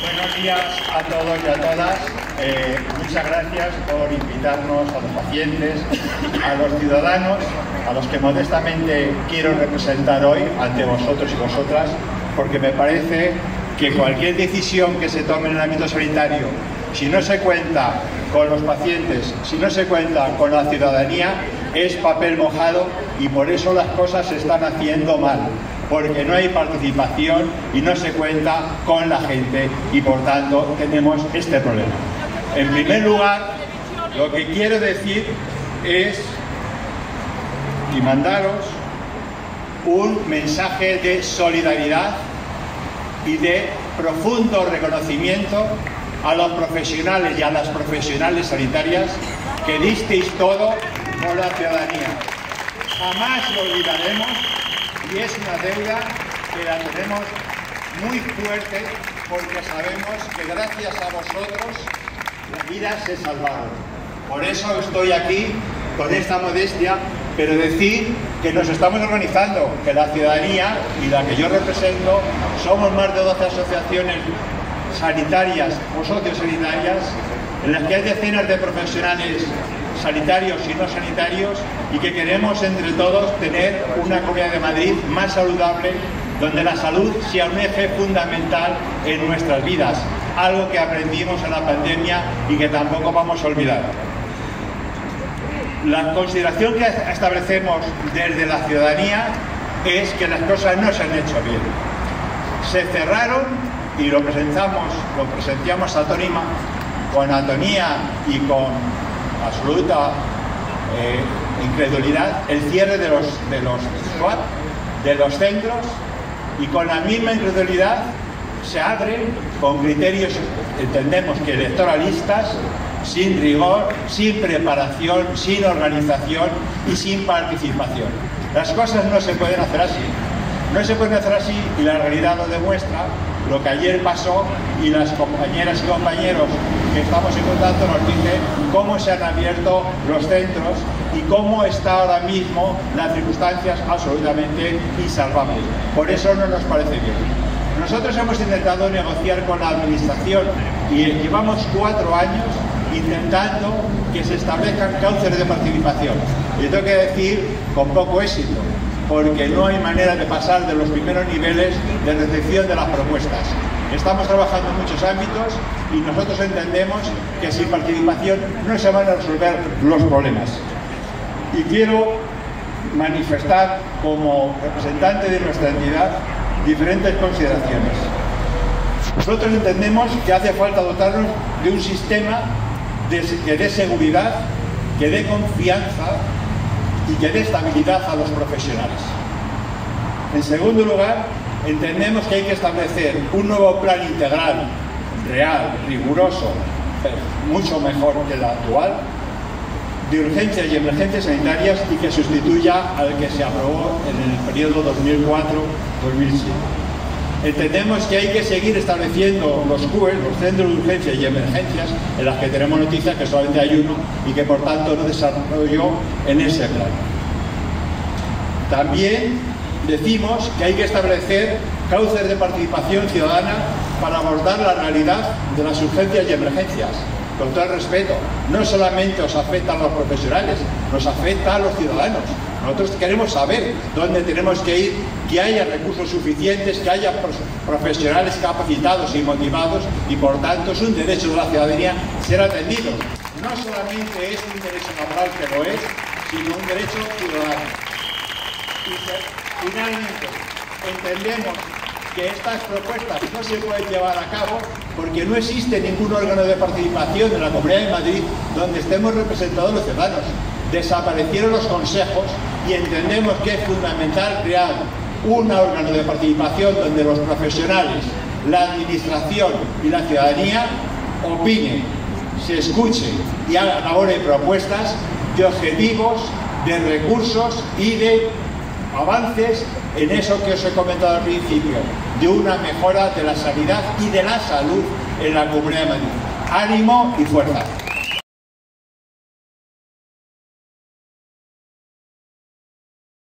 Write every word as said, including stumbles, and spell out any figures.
Buenos días a todos y a todas. Eh, muchas gracias por invitarnos a los pacientes, a los ciudadanos, a los que modestamente quiero representar hoy ante vosotros y vosotras, porque me parece que cualquier decisión que se tome en el ámbito sanitario, si no se cuenta con los pacientes, si no se cuenta con la ciudadanía, es papel mojado, y por eso las cosas se están haciendo mal, porque no hay participación y no se cuenta con la gente, y por tanto tenemos este problema. En primer lugar, lo que quiero decir es y mandaros un mensaje de solidaridad y de profundo reconocimiento a los profesionales y a las profesionales sanitarias que disteis todo por la ciudadanía. Jamás lo olvidaremos, y es una deuda que la tenemos muy fuerte, porque sabemos que gracias a vosotros las vidas se salvaron. Por eso estoy aquí con esta modestia, pero decir que nos estamos organizando, que la ciudadanía y la que yo represento somos más de doce asociaciones sanitarias o sociosanitarias, en las que hay decenas de profesionales sanitarios y no sanitarios, y que queremos entre todos tener una Comunidad de Madrid más saludable, donde la salud sea un eje fundamental en nuestras vidas, algo que aprendimos en la pandemia y que tampoco vamos a olvidar. La consideración que establecemos desde la ciudadanía es que las cosas no se han hecho bien. Se cerraron, y lo presentamos, lo presentíamos a Tonima, con atonía y con absoluta eh, incredulidad, el cierre de los, de los squad, de los centros, y con la misma incredulidad se abre con criterios, entendemos que electoralistas, sin rigor, sin preparación, sin organización y sin participación. Las cosas no se pueden hacer así. No se pueden hacer así, y la realidad lo demuestra. Lo que ayer pasó, y las compañeras y compañeros que estamos en contacto nos dicen cómo se han abierto los centros y cómo está ahora mismo las circunstancias absolutamente insalvables. Por eso no nos parece bien. Nosotros hemos intentado negociar con la administración y llevamos cuatro años intentando que se establezcan cauces de participación. Y tengo que decir, con poco éxito, porque no hay manera de pasar de los primeros niveles de recepción de las propuestas. Estamos trabajando en muchos ámbitos y nosotros entendemos que sin participación no se van a resolver los problemas. Y quiero manifestar como representante de nuestra entidad diferentes consideraciones. Nosotros entendemos que hace falta dotarnos de un sistema de, que dé seguridad, que dé confianza y que dé estabilidad a los profesionales. En segundo lugar, entendemos que hay que establecer un nuevo plan integral, real, riguroso, mucho mejor que el actual, de urgencias y emergencias sanitarias, y que sustituya al que se aprobó en el periodo dos mil cuatro dos mil siete. Entendemos que hay que seguir estableciendo los C U E, los centros de urgencia y emergencias, en las que tenemos noticias que solamente hay uno y que por tanto no desarrolló en ese plan. También decimos que hay que establecer cauces de participación ciudadana para abordar la realidad de las urgencias y emergencias. Con todo el respeto, no solamente os afecta a los profesionales, nos afecta a los ciudadanos. Nosotros queremos saber dónde tenemos que ir, que haya recursos suficientes, que haya profesionales capacitados y motivados, y por tanto es un derecho de la ciudadanía ser atendido. No solamente es un derecho laboral, que lo es, sino un derecho ciudadano. Y finalmente, entendemos que estas propuestas no se pueden llevar a cabo porque no existe ningún órgano de participación en la Comunidad de Madrid donde estemos representados los ciudadanos. Desaparecieron los consejos, y entendemos que es fundamental crear un órgano de participación donde los profesionales, la administración y la ciudadanía opinen, se escuchen y hagan ahora propuestas de objetivos, de recursos y de avances en eso que os he comentado al principio, de una mejora de la sanidad y de la salud en la Comunidad de Madrid. Ánimo y fuerza.